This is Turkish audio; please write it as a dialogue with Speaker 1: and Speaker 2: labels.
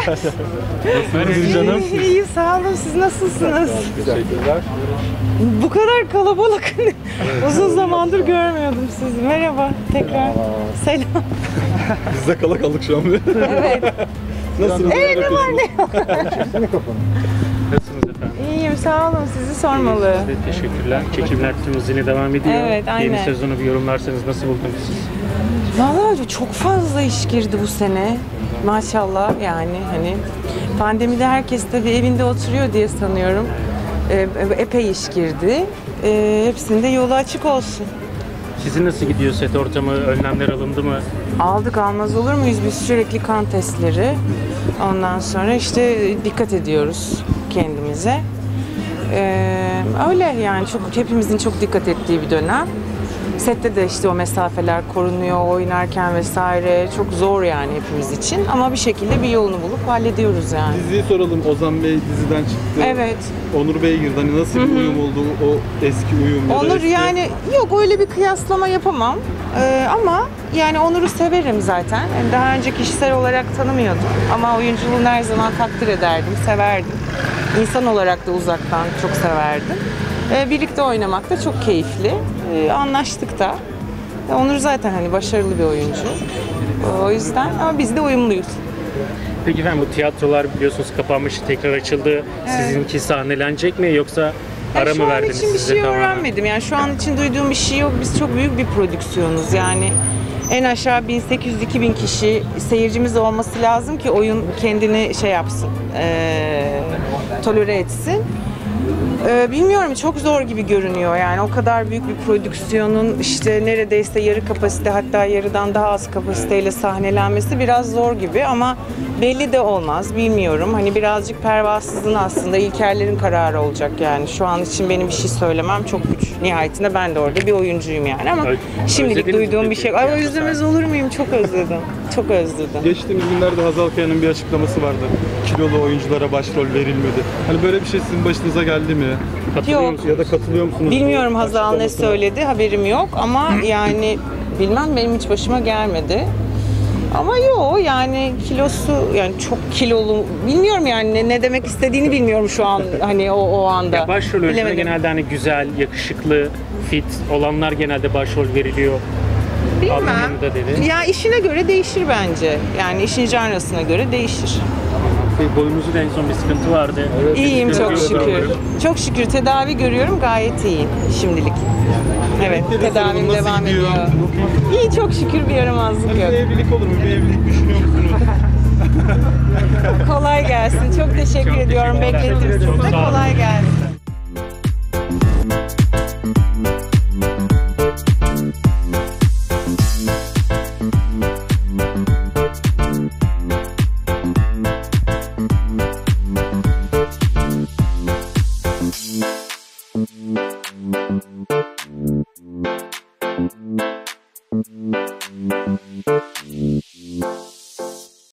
Speaker 1: Nasılsınız canım?
Speaker 2: İyi, sağ olun. Siz nasılsınız?
Speaker 1: Teşekkürler.
Speaker 2: Bu kadar kalabalık. Uzun zamandır görmüyordum sizi. Merhaba tekrar. Selam.
Speaker 1: Biz de kala kaldık şu an.
Speaker 2: Evet.
Speaker 1: Nasılsınız?
Speaker 2: Evet, ne var ne yok.
Speaker 3: Nasılsınız efendim?
Speaker 2: İyiyim, sağ olun. Sizi sormalı.
Speaker 3: Biz de teşekkürler. Çekimler tüm hızıyla devam ediyor.
Speaker 2: Evet, aynen.
Speaker 3: Yeni sezonu bir yorumlarsanız nasıl buldunuz siz?
Speaker 2: Vallahi çok fazla iş girdi bu sene. Maşallah yani hani pandemide herkes tabii evinde oturuyor diye sanıyorum. Epey iş girdi. Hepsinde yolu açık olsun.
Speaker 3: Sizin nasıl gidiyor set ortamı? Önlemler alındı mı?
Speaker 2: Aldık, almaz olur muyuz? Biz sürekli kan testleri. Ondan sonra işte dikkat ediyoruz kendimize. Öyle yani hepimizin çok dikkat ettiği bir dönem. Sette de işte o mesafeler korunuyor, oynarken vesaire. Çok zor yani hepimiz için. Ama bir şekilde bir yolunu bulup hallediyoruz yani.
Speaker 1: Diziyi soralım. Ozan Bey diziden çıktı.
Speaker 2: Evet.
Speaker 1: Onur Bey girdi. Hani nasıl bir uyum oldu o eski uyum? Ya da
Speaker 2: Onur
Speaker 1: eski...
Speaker 2: yani yok öyle bir kıyaslama yapamam. Ama yani Onur'u severim zaten. Yani daha önce kişisel olarak tanımıyordum. Ama oyunculuğunu her zaman takdir ederdim, severdim. İnsan olarak da uzaktan çok severdim. Birlikte oynamak da çok keyifli. Anlaştık da. Onur zaten hani başarılı bir oyuncu. O yüzden ama biz de uyumluyuz.
Speaker 3: Peki efendim bu tiyatrolar biliyorsunuz kapanmış, tekrar açıldı. Sizinki sahnelenecek mi yoksa ara mı verdiniz?
Speaker 2: Şu an için bir
Speaker 3: size
Speaker 2: şey
Speaker 3: tamamen?
Speaker 2: öğrenmedim. Yani şu an için duyduğum bir şey yok. Biz çok büyük bir prodüksiyonuz. Yani en aşağı 1800-2000 kişi seyircimiz olması lazım ki oyun kendini şey yapsın, tolere etsin. Bilmiyorum, çok zor gibi görünüyor yani o kadar büyük bir prodüksiyonun işte neredeyse yarı kapasite, hatta yarıdan daha az kapasiteyle sahnelenmesi biraz zor gibi ama belli de olmaz, bilmiyorum. Hani birazcık pervasızlığın aslında İlkerlerin kararı olacak yani. Şu an için benim bir şey söylemem çok güç. Nihayetinde ben de orada bir oyuncuyum yani ama şimdilik
Speaker 3: Özlediniz mi
Speaker 2: duyduğum bir
Speaker 3: peki
Speaker 2: şey. Ay, özlemez olur muyum? Çok özledim. Çok özledim.
Speaker 1: Geçtiğimiz günlerde Hazal Kaya'nın bir açıklaması vardı. Kilolu oyunculara başrol verilmedi. Hani böyle bir şey sizin başınıza geldi mi?
Speaker 3: Katılıyor
Speaker 2: Yok.
Speaker 3: musunuz?
Speaker 1: Ya da katılıyor musunuz?
Speaker 2: Bilmiyorum
Speaker 1: bu
Speaker 2: Hazal ne
Speaker 1: açıklamasına?
Speaker 2: söyledi, haberim yok ama yani bilmem, benim hiç başıma gelmedi. Ama yok yani kilosu, yani çok kilolu, bilmiyorum yani ne demek istediğini bilmiyorum şu an hani o anda.
Speaker 3: Ya başrol oyunculara
Speaker 2: Bilemedim.
Speaker 3: genelde hani güzel, yakışıklı, fit olanlar genelde başrol veriliyor.
Speaker 2: Bilmem.
Speaker 3: Anlamında dedi.
Speaker 2: Ya işine göre değişir bence. Yani işin janrasına göre değişir.
Speaker 3: Boyunuzda en son bir sıkıntı vardı.
Speaker 2: İyiyim çok
Speaker 3: Görüyoruz
Speaker 2: şükür.
Speaker 3: abi.
Speaker 2: Çok şükür tedavi görüyorum, gayet iyiyim şimdilik. Evet,
Speaker 1: Emeklilik
Speaker 2: tedavim
Speaker 1: nasıl
Speaker 2: devam
Speaker 1: gidiyor?
Speaker 2: ediyor. İyi, çok şükür, bir yaramazlık
Speaker 1: Hani
Speaker 2: yok.
Speaker 1: bir evlilik olur mu? Bir evlilik düşünüyor musunuz?
Speaker 2: Kolay gelsin. Çok teşekkür ediyorum.
Speaker 3: teşekkürler.
Speaker 2: Beklettim sizi de.
Speaker 3: Çok sağ olun.
Speaker 2: Kolay gelsin.